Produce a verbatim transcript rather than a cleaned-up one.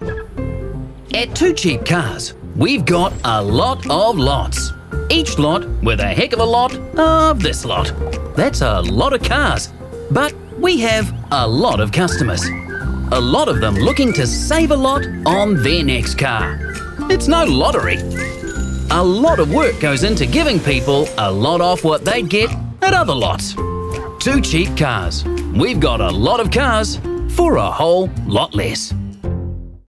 At Two Cheap Cars, we've got a lot of lots. Each lot with a heck of a lot of this lot. That's a lot of cars, but we have a lot of customers. A lot of them looking to save a lot on their next car. It's no lottery. A lot of work goes into giving people a lot off what they'd get at other lots. Two Cheap Cars. We've got a lot of cars for a whole lot less.